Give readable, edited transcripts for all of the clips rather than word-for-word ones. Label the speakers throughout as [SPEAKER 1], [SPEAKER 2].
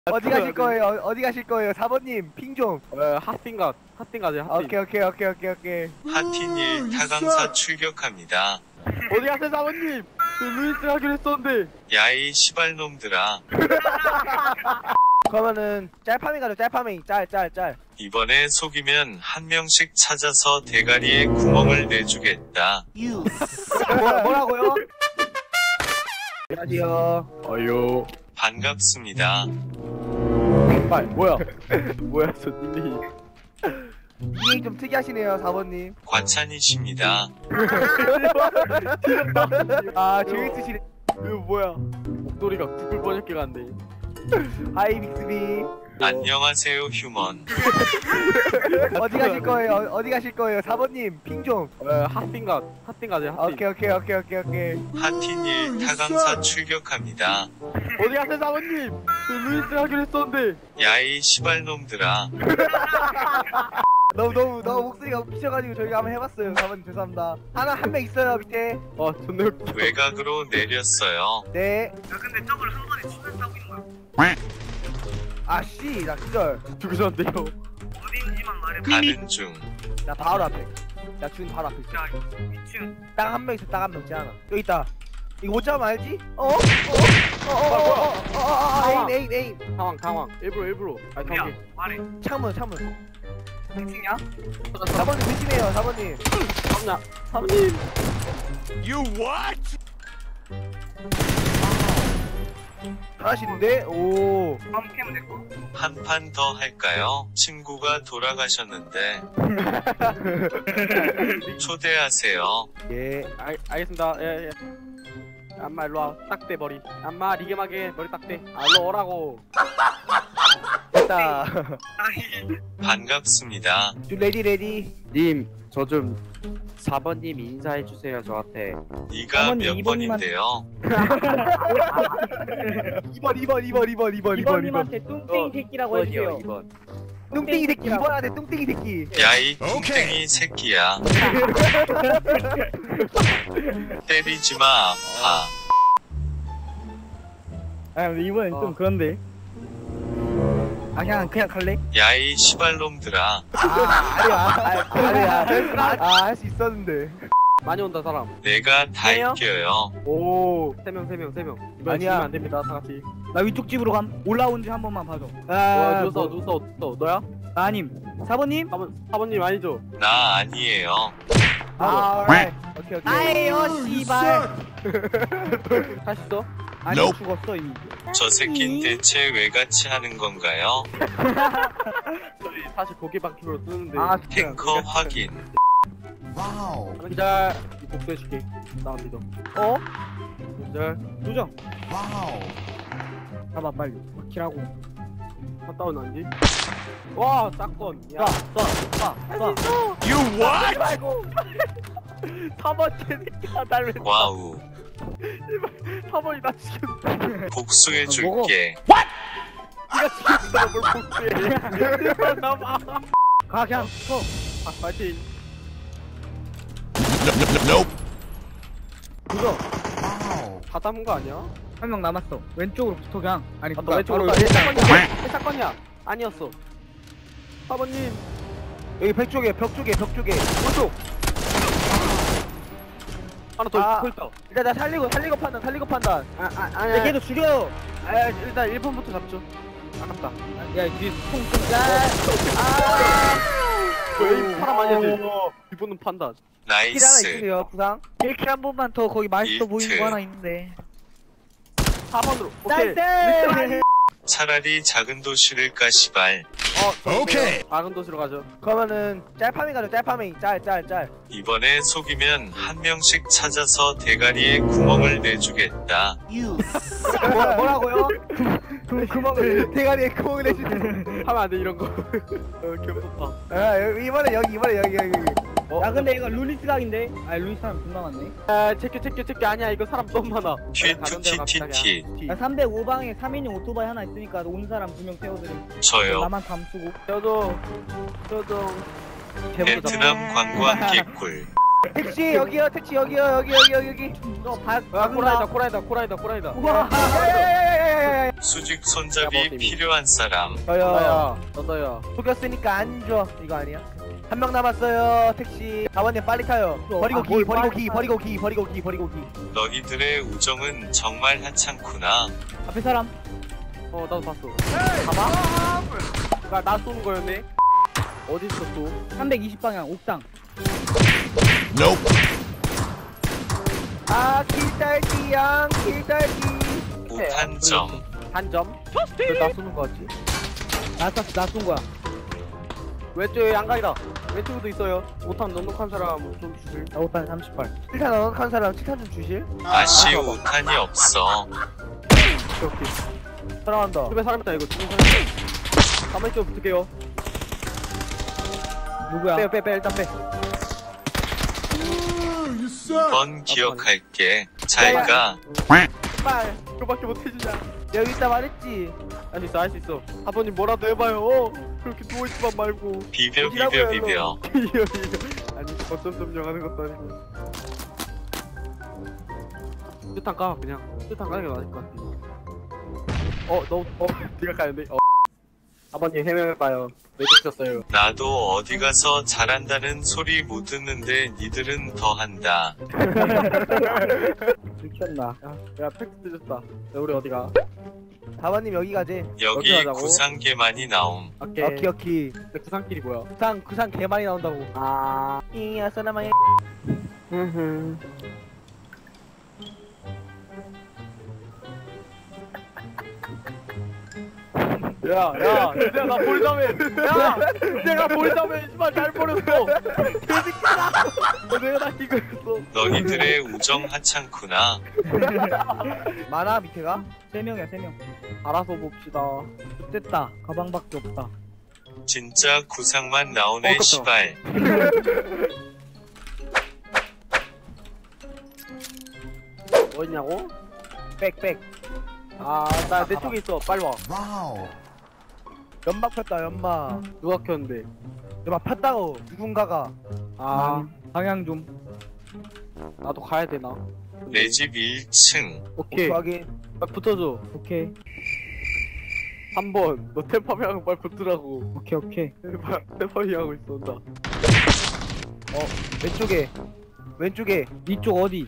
[SPEAKER 1] 어디 가실 거예요? 어디 가실 거예요? 4번님 핑 좀.
[SPEAKER 2] 핫핑 가죠. 핫핑.
[SPEAKER 1] 오케이.
[SPEAKER 3] 하틴1 타강사 출격합니다.
[SPEAKER 2] 어디 가세요, 사모님? 루이스 하기로 했었는데.
[SPEAKER 3] 야이 시발놈들아.
[SPEAKER 1] 그러면은 짤파밍 가죠. 짤파밍. 짤.
[SPEAKER 3] 이번에 속이면 한 명씩 찾아서 대가리에 구멍을 내주겠다.
[SPEAKER 1] 뭐라고요? 안녕하세요.
[SPEAKER 2] 어요.
[SPEAKER 3] 반갑습니다.
[SPEAKER 2] 뭐야? 뭐야, 저 님이.
[SPEAKER 1] 이게 좀 특이하시네요, 4번님.
[SPEAKER 3] 과찬이십니다.
[SPEAKER 1] 아, 재밌으시네.
[SPEAKER 2] 이거 뭐야? 목도리가 구글 번역기 같네.
[SPEAKER 1] 하이 믹스비.
[SPEAKER 3] 안녕하세요 휴먼.
[SPEAKER 1] 어디 가실 거예요? 어디 가실 거예요? 4번님 핑 좀.
[SPEAKER 2] 핫핑 가죠. 핫핑.
[SPEAKER 1] 오케이.
[SPEAKER 3] 하틴1 타강사 출격합니다.
[SPEAKER 2] 어디 가세요, 사모님? 루이스 하기로 했었는데.
[SPEAKER 3] 야이 시발놈들아.
[SPEAKER 1] 너무 목소리가 웃기셔가지고 저희가 한번 해봤어요. 4번님 죄송합니다. 한 명 있어요 밑에.
[SPEAKER 2] 존나 웃겨.
[SPEAKER 3] 외곽으로 내렸어요.
[SPEAKER 1] 네.
[SPEAKER 4] 야 근데 저걸 한 번에 치면서 하고 있는 거야.
[SPEAKER 1] 아씨 나 기절.
[SPEAKER 2] 죽으셨는데요.
[SPEAKER 4] 어딘지만 말해봐.
[SPEAKER 3] 가는 중.
[SPEAKER 1] 나 바로 앞에. 나 지금 바로 앞에 있어.
[SPEAKER 4] 자 2층.
[SPEAKER 1] 딱 한 명 있어. 딱 한 명. 쟤하나. 여기 있다. 이거 못 잡으면 알지? 에임.
[SPEAKER 2] 당황. 일부러. 아니,
[SPEAKER 4] 야
[SPEAKER 2] 당황.
[SPEAKER 4] 말해.
[SPEAKER 1] 창문.
[SPEAKER 4] 2층이야?
[SPEAKER 1] 4번님 조심해요. 4번님.
[SPEAKER 2] 사모님.
[SPEAKER 1] 잘하시는데? 오.
[SPEAKER 4] 다음 캠은 내꺼.
[SPEAKER 3] 한 판 더 할까요? 친구가 돌아가셨는데. 초대하세요.
[SPEAKER 1] 예.
[SPEAKER 2] 알겠습니다. 예. 안마 일로 와. 딱대 머리. 안마 리게마게 머리 딱대. 일로 오라고.
[SPEAKER 1] 됐다.
[SPEAKER 3] 반갑습니다.
[SPEAKER 1] 레디.
[SPEAKER 5] 님, 저 좀 4번님 인사해주세요, 저한테.
[SPEAKER 3] 네가 몇 번인데요?
[SPEAKER 1] 2번.
[SPEAKER 6] 뚱땡이 새끼라고 해주세요.
[SPEAKER 5] 2번.
[SPEAKER 1] 뚱땡이 새끼. 2번한테 뚱땡이 새끼.
[SPEAKER 3] 야이 뚱땡이 새끼야. 때리지마 아파.
[SPEAKER 6] 아 근데 이번엔 좀 그런데.
[SPEAKER 1] 아 그냥 갈래?
[SPEAKER 3] 야이 시발놈들아.
[SPEAKER 1] 아니야. 할 수 있었는데.
[SPEAKER 2] 많이 온다 사람.
[SPEAKER 3] 내가 다
[SPEAKER 1] 해요?
[SPEAKER 3] 이겨요.
[SPEAKER 2] 오. 3명. 이번
[SPEAKER 1] 아니야.
[SPEAKER 2] 죽으면 안 됩니다. 다 같이.
[SPEAKER 6] 나 위쪽 집으로 감. 올라온지 한 번만 봐줘.
[SPEAKER 2] 누웠어. 너야?
[SPEAKER 6] 나 아님. 4번님?
[SPEAKER 2] 사모님 아니죠?
[SPEAKER 3] 나 아니에요.
[SPEAKER 1] 오케이.
[SPEAKER 6] 아예요 씨발.
[SPEAKER 2] 하시죠?
[SPEAKER 6] 아니
[SPEAKER 3] Nope.
[SPEAKER 6] 죽었어 이미.
[SPEAKER 3] 저 새낀 대체 왜 같이 하는 건가요?
[SPEAKER 2] 저희 사실 고개방식으로 쓰는데.
[SPEAKER 3] 탱커 확인.
[SPEAKER 2] 기자 복수해줄게. 나 믿어. 기자
[SPEAKER 6] 도전. 가봐 빨리. 키라고.
[SPEAKER 2] 갔다운 아니지? 와 짝건. 야.
[SPEAKER 6] 쏴.
[SPEAKER 3] You what?
[SPEAKER 2] 말고. 4번째 새끼야 날 왜?
[SPEAKER 3] 와우.
[SPEAKER 2] 4번이 나 지금.
[SPEAKER 3] 복수해줄게.
[SPEAKER 2] 네가 지금 뭘 복수해? 나봐.
[SPEAKER 6] 가 그냥 쳐.
[SPEAKER 2] 파이팅.
[SPEAKER 6] 도전.
[SPEAKER 2] 다 담은 거 아니야?
[SPEAKER 6] 한 명 남았어. 왼쪽으로 붙어 그냥. 아니
[SPEAKER 2] 너 왼쪽으로
[SPEAKER 6] 바로
[SPEAKER 2] 가.
[SPEAKER 6] 일단.
[SPEAKER 2] 사건이야. 아니었어. 4번님.
[SPEAKER 1] 여기 벽 쪽에. 오른쪽.
[SPEAKER 2] 하나 더 있다.
[SPEAKER 1] 일단 나 살리고 판단.
[SPEAKER 2] 아니야.
[SPEAKER 6] 걔도 죽여.
[SPEAKER 2] 일단 1번부터 잡죠. 아깝다.
[SPEAKER 6] 야 뒤에 통.
[SPEAKER 2] 왜 사람 아니지? 이분은 판단.
[SPEAKER 1] 킬 하나
[SPEAKER 3] 나이스.
[SPEAKER 1] 있으세요, 부상?
[SPEAKER 6] 이렇게 한 번만 더 거기 맛있어 보이는 거
[SPEAKER 3] 일트.
[SPEAKER 6] 하나 있는데.
[SPEAKER 2] 4번으로. 오케이.
[SPEAKER 6] 나이스.
[SPEAKER 3] 차라리 작은 도시를 까 시발.
[SPEAKER 2] 오케이. 작은 도시로 가죠.
[SPEAKER 1] 그러면은 짤파밍 가죠. 짤파밍. 짤.
[SPEAKER 3] 이번에 속이면 한 명씩 찾아서 대가리에 구멍을 내주겠다.
[SPEAKER 1] 뭐라고요? 구멍을 대가리에 구멍을 내주네.
[SPEAKER 2] 하면 안 돼 이런 거. 귀엽다.
[SPEAKER 1] 이번에 여기.
[SPEAKER 6] 야 근데 이거 루리스 각인데? 아 루리스 사람 존나 많네.
[SPEAKER 2] 체크 아니야. 이거 사람 너무 많아.
[SPEAKER 3] 퀴투티티티.
[SPEAKER 6] 야 305방에 3인용 오토바이 하나 있으니까 온 사람 2명 태워드림.
[SPEAKER 3] 저요.
[SPEAKER 6] 나만 감수고.
[SPEAKER 2] 저도.
[SPEAKER 3] 베트남 관광 개꿀.
[SPEAKER 1] 택시 여기요. 여기.
[SPEAKER 2] 코라이다.
[SPEAKER 1] 우와. 야야야야야야.
[SPEAKER 3] 수직 손잡이
[SPEAKER 2] 야버님이.
[SPEAKER 3] 필요한 사람.
[SPEAKER 1] 저요.
[SPEAKER 2] 나야 너야.
[SPEAKER 1] 속였으니까 안 줘. 이거 아니야? 한 명 남았어요. 택시. 4번님 빨리 타요. 버리고
[SPEAKER 2] 아,
[SPEAKER 1] 기,
[SPEAKER 2] 뭘
[SPEAKER 1] 버리고
[SPEAKER 2] 빨리
[SPEAKER 1] 기, 버리고 기, 버리고 기, 버리고 기.
[SPEAKER 3] 너희들의 우정은 정말 하찮구나.
[SPEAKER 6] 앞에 사람.
[SPEAKER 2] 나도 봤어. 가봐. 나 쏘는 거였네. 어디 있어 또?
[SPEAKER 6] 320방향 옥상.
[SPEAKER 1] 아, 길딸기양, 길딸기.
[SPEAKER 3] 우탄점.
[SPEAKER 2] 한 점. 왜나 쏘는 거 같지?
[SPEAKER 6] 나쏜 거야.
[SPEAKER 2] 왼쪽에 양각이다. 왼쪽에도 있어요. 못한 넉넉한 사람 좀 주실.
[SPEAKER 6] 나 5탄 38.
[SPEAKER 1] 7탄 넉넉한 사람 7탄 좀 주실?
[SPEAKER 3] 아씨 우탄이 없어.
[SPEAKER 2] 오케이.
[SPEAKER 1] 사랑한다.
[SPEAKER 2] 집에 사람 있다 이거. 집에 사람 있다. 가만히 좀 붙을게요.
[SPEAKER 6] 누구야?
[SPEAKER 2] 빼 일단 빼.
[SPEAKER 3] 이번 기억할게. 잘가.
[SPEAKER 1] 빨.
[SPEAKER 2] 그거밖에 못 해주냐.
[SPEAKER 1] 여기 있다 말했지.
[SPEAKER 2] 할 수 있어 할 수 있어. 아버님 뭐라도 해봐요. 그렇게 누워있지만 말고.
[SPEAKER 3] 비벼 비벼 비벼.
[SPEAKER 2] 아니 어쩜 점령 하는 것도 아니고. 수탄 까 그냥. 수탄 까는 게 맞을 것 같아. 네가 가는데. 아버님 해명해봐요. 왜 주셨어요?
[SPEAKER 3] 나도 어디 가서 잘한다는 소리 못 듣는데 니들은 더 한다.
[SPEAKER 6] 들켰나?
[SPEAKER 2] 야 팩트 늦었다. 야 우리 어디가?
[SPEAKER 1] 4번님 여기 가지.
[SPEAKER 3] 여기
[SPEAKER 2] 가자고?
[SPEAKER 3] 구상개만이 나옴.
[SPEAKER 2] 오케이.
[SPEAKER 1] 오키 오키.
[SPEAKER 2] 근데 구상길이 뭐야?
[SPEAKER 1] 구상 개 많이 나온다고.
[SPEAKER 2] 아.
[SPEAKER 1] 이야 사나마야.
[SPEAKER 2] 야, 내가 나 볼자매. 야, 내가 볼자매 이발 잘 버렸어. 개새끼다. 내가 나 이거 했어.
[SPEAKER 3] 너희들의 우정 하찮구나.
[SPEAKER 1] 많아 밑에가?
[SPEAKER 6] 3명이야 3명.
[SPEAKER 2] 알아서 봅시다.
[SPEAKER 6] 됐다. 가방밖에 없다.
[SPEAKER 3] 진짜 구상만 나오네
[SPEAKER 2] 깜짝이야.
[SPEAKER 3] 시발.
[SPEAKER 2] 어딨냐고?
[SPEAKER 1] 빽빽.
[SPEAKER 2] 아, 나 내 쪽에 있어. 빨리 와.
[SPEAKER 1] 연막 폈다 연막.
[SPEAKER 2] 누가 켰는데?
[SPEAKER 1] 연막 폈다고 누군가가.
[SPEAKER 2] 아,
[SPEAKER 6] 방향 좀.
[SPEAKER 2] 나도 가야 되나?
[SPEAKER 3] 내 집 1층.
[SPEAKER 2] 오케이.
[SPEAKER 1] 확인.
[SPEAKER 2] 빨리 붙어줘.
[SPEAKER 6] 오케이.
[SPEAKER 2] 3번. 너 템파밍하고 빨리 붙으라고.
[SPEAKER 6] 오케이.
[SPEAKER 2] 템파밍 하고 있어, 혼자.
[SPEAKER 1] 왼쪽에. 왼쪽에.
[SPEAKER 6] 이쪽 어디?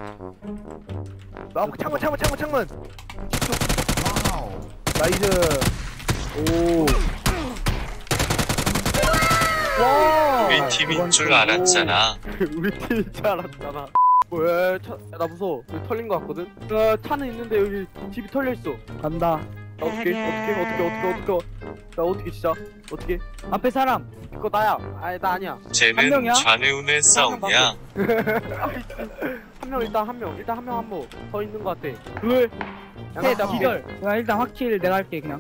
[SPEAKER 1] 창문. 나이스.
[SPEAKER 2] 오.
[SPEAKER 1] 와.
[SPEAKER 3] 우리 팀인 줄 알았잖아.
[SPEAKER 2] 우리 팀인 줄 알았잖아. 왜? 나 무서워. 여기 털린 거 같거든? 차는 있는데 여기 집이 털려있어.
[SPEAKER 6] 간다.
[SPEAKER 2] 나 어떻게 나 어떻게 진짜 어떻게
[SPEAKER 6] 앞에 사람.
[SPEAKER 2] 그거 나야. 아니 나 아니야.
[SPEAKER 6] 한
[SPEAKER 3] 쟤는
[SPEAKER 6] 명이야?
[SPEAKER 3] 좌뇌우네 싸우냐?
[SPEAKER 2] 한 명 일단 한 명 더 있는 거 같아.
[SPEAKER 6] 둘.
[SPEAKER 2] 야,
[SPEAKER 6] 셋.
[SPEAKER 2] 나
[SPEAKER 6] 기절. 야 일단 확실 내가 할게 그냥.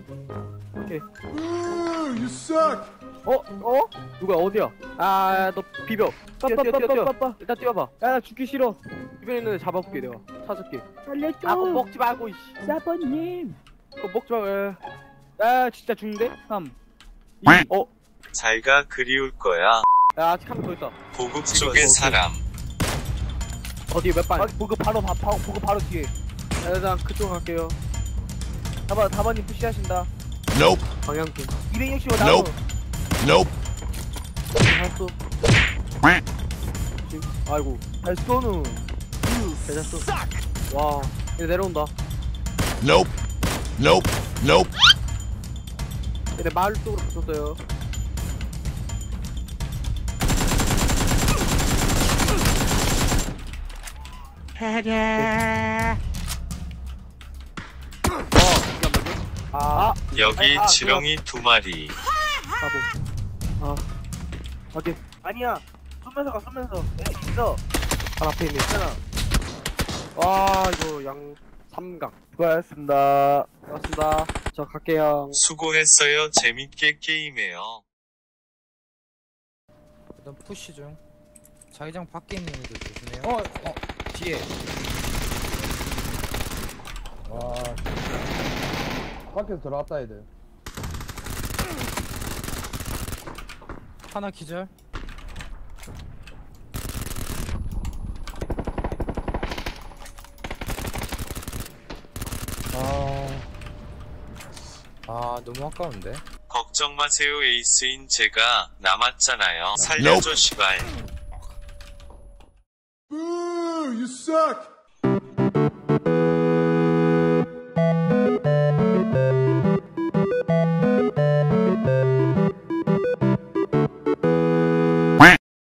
[SPEAKER 2] 누가 어디야? 너 비벼. 뛰어.
[SPEAKER 6] 빠빠빠빠빠.
[SPEAKER 2] 일단 뛰어봐.
[SPEAKER 6] 야나 죽기 싫어.
[SPEAKER 2] 주변에 있는 애 잡아볼게 내가. 찾을게.
[SPEAKER 6] 살려줘.
[SPEAKER 2] 그거 먹지 말고 이씨.
[SPEAKER 6] 사번님.
[SPEAKER 2] 그거 먹지 말고.
[SPEAKER 6] 야 진짜 죽는데? 3.
[SPEAKER 3] 잘가 그리울 거야.
[SPEAKER 2] 야 아직 한 명 더 있다.
[SPEAKER 3] 보급 쪽의 사람.
[SPEAKER 2] 어디 몇 발?
[SPEAKER 1] 보급 바로 뒤에.
[SPEAKER 2] 일단 그쪽 갈게요.
[SPEAKER 1] 4번님 푸시하신다.
[SPEAKER 2] 방향 좀.
[SPEAKER 1] 265 나무.
[SPEAKER 2] 할수. 아이고.
[SPEAKER 1] 잘 쏘누.
[SPEAKER 2] 대잘 쏘. 와. 얘 내려온다. 얘네 마을 쪽으로 붙었어요.
[SPEAKER 3] 여기
[SPEAKER 2] 아,
[SPEAKER 3] 지렁이 2마리.
[SPEAKER 2] 바보. 오케이.
[SPEAKER 1] 아니야. 쏘면서. 있어.
[SPEAKER 2] 발 앞에 있네.
[SPEAKER 1] 있잖아.
[SPEAKER 2] 와, 이거 양 삼각.
[SPEAKER 1] 수고하셨습니다.
[SPEAKER 2] 맞습니다. 자, 갈게요.
[SPEAKER 3] 수고했어요. 재밌게 게임해요.
[SPEAKER 7] 일단 푸시 중. 자기장 밖에 있는 애들 조심해요. 뒤에.
[SPEAKER 8] 와 밖에서 들어왔다 애들.
[SPEAKER 7] 하나 기절. 아 너무 아까운데.
[SPEAKER 3] 걱정 마세요 에이스인 제가 남았잖아요. 살려줘 시발.
[SPEAKER 8] Boo! You suck!